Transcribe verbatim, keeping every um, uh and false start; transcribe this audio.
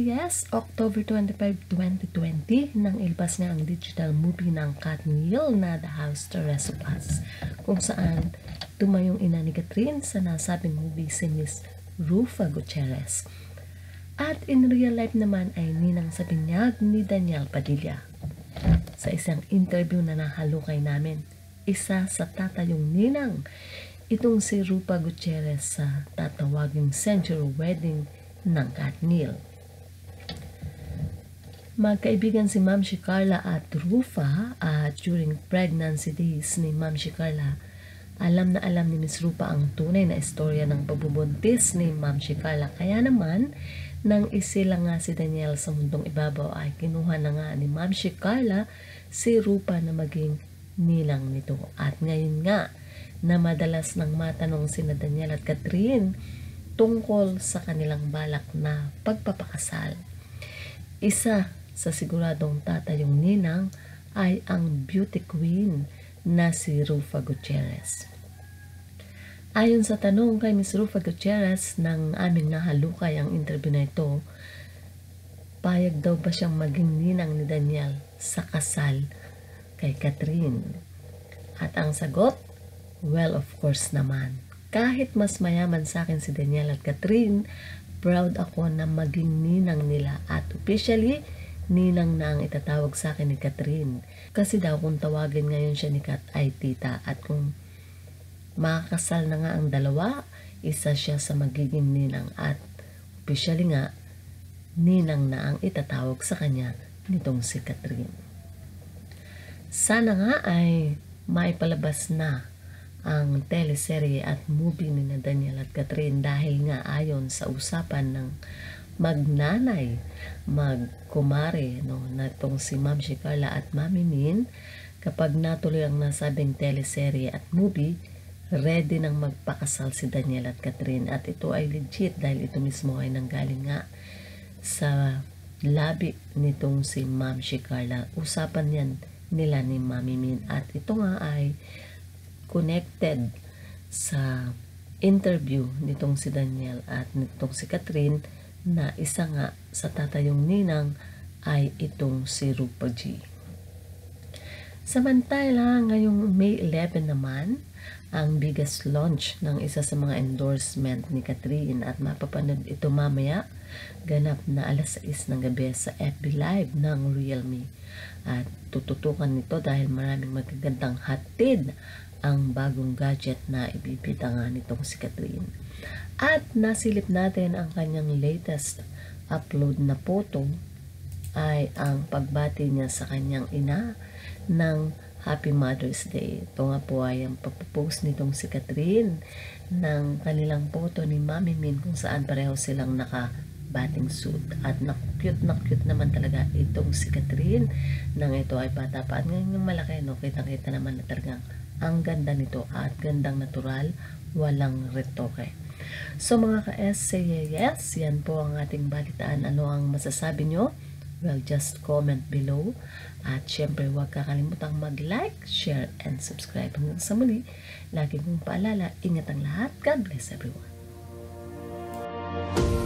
yes, October twenty-five, twenty twenty, nang ilabas nga ang digital movie ng Kat Neal na The House the Rest of Us, kung saan tumayong ina ni Catherine sa nasabing movie si Miss Rufa Gutierrez. At in real life naman ay ninang sa binyag ni Daniel Padilla. Sa isang interview na nahalukay namin, isa sa tatayong ninang, itong si Rufa Gutierrez sa tatawaging century wedding ng Kat Neal. Magkaibigan si Ma'am si Carla at Rufa at during pregnancy days ni Ma'am si Carla, alam na alam ni Miss Rufa ang tunay na istorya ng pagbubuntis ni Ma'am si Carla. Kaya naman, nang isila nga si Daniel sa mundong ibabaw ay kinuha na nga ni Ma'am si Carla si Rufa na maging nilang nito. At ngayon nga, na madalas nang matanong sina Daniel at Catherine tungkol sa kanilang balak na pagpapakasal. Isa sa siguradong tatayong ninang ay ang beauty queen na si Rufa Gutierrez. Ayon sa tanong kay Miss Rufa Gutierrez nang aming nahalukay ang interview na ito, payag daw ba siyang maging ninang ni Daniel sa kasal kay Catherine? At ang sagot, well, of course naman. Kahit mas mayaman sa akin si Daniel at Catherine, proud ako na maging ninang nila at officially, ninang na ang itatawag sa akin ni Catherine. Kasi daw kung tawagin ngayon siya ni Kat ay tita at kung makakasal na nga ang dalawa, isa siya sa magiging ninang at officially nga, ninang na ang itatawag sa kanya nitong si Catherine. Sana nga ay maipalabas na ang teleserye at movie ni Daniel at Catherine dahil nga ayon sa usapan ng magnanay, magkumare, no, na itong si Ma'am si Carla at Mami Min, kapag natuloy ang nasabing teleserye at movie, ready nang magpakasal si Daniel at Catherine. At ito ay legit dahil ito mismo ay nanggaling nga sa labi nitong si Ma'am si Carla. Usapan yan nila ni Mami Min at ito nga ay connected sa interview nitong si Daniel at nitong si Catherine na isa nga sa tatayong ninang ay itong si Rupa G. Samantala, ngayong May eleven naman, ang biggest launch ng isa sa mga endorsement ni Catherine at mapapanood ito mamaya ganap na alas sais ng gabi sa F B Live ng Realme. At tututukan nito dahil maraming magagandang hatid ang bagong gadget na ibibita nga nitong si Catherine. At nasilip natin ang kanyang latest upload na photo ay ang pagbati niya sa kanyang ina ng Happy Mother's Day. Ito nga po ay ang pagpo-post nitong si Catherine ng kanilang photo ni Mami Min kung saan pareho silang naka-bathing suit. At na-cute na cute naman talaga itong si Catherine nang ito ay bata pa. At ngayon yung malaki, no, kitang-kita naman na talagang ang ganda nito at gandang natural, walang retoke. So mga ka-S, say yes, yan po ang ating balitaan. Ano ang masasabi nyo? Well, just comment below. At syempre, huwag kakalimutang mag-like, share, and subscribe. Hanggang sa muli, lagi kong paalala, ingat ang lahat. God bless everyone.